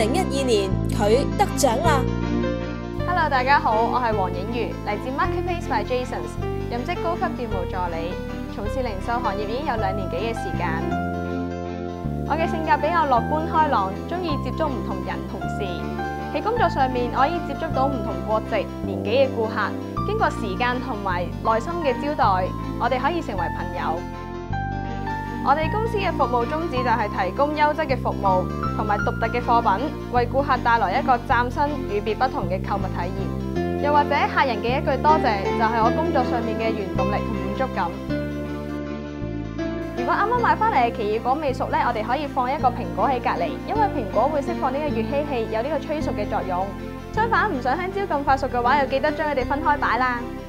2012年佢得獎啦。 Hello， 大家好，我係黃映儒，嚟自 Market by Jason， 任職高級店務助理，從事零售行業已經有2年幾嘅時間。我嘅性格比較樂觀開朗，中意接觸唔同人同事。喺工作上面，我可以接觸到唔同國籍、年紀嘅顧客，經過時間同埋耐心嘅招待，我哋可以成為朋友。我哋公司嘅服務宗旨就係提供優質嘅服務同埋獨特嘅貨品，為顧客帶來一個嶄新與別不同嘅購物體驗。又或者客人嘅一句多謝，就係我工作上面嘅原動力同滿足感。如果啱啱買翻嚟嘅奇異果未熟呢，我哋可以放一個蘋果喺隔離，因為蘋果會釋放呢個乙烯氣，有呢個催熟嘅作用。相反，唔想香蕉咁快熟嘅話，又記得將佢哋分開擺啦。